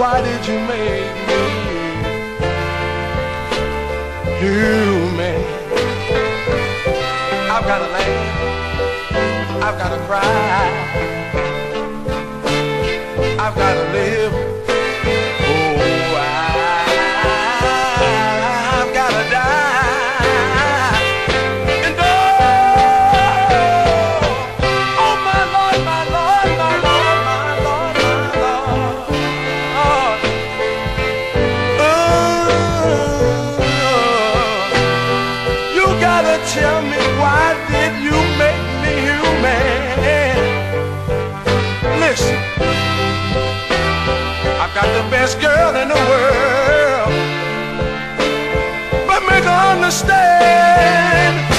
why did you make me human? I've got to laugh, I've got to cry, I've got to live. Oh, I've got to die. And oh my Lord, my Lord, my Lord, my Lord, my Lord. You gotta tell me, why did you make me human? Listen, I've got the best girl in the world, but make her understand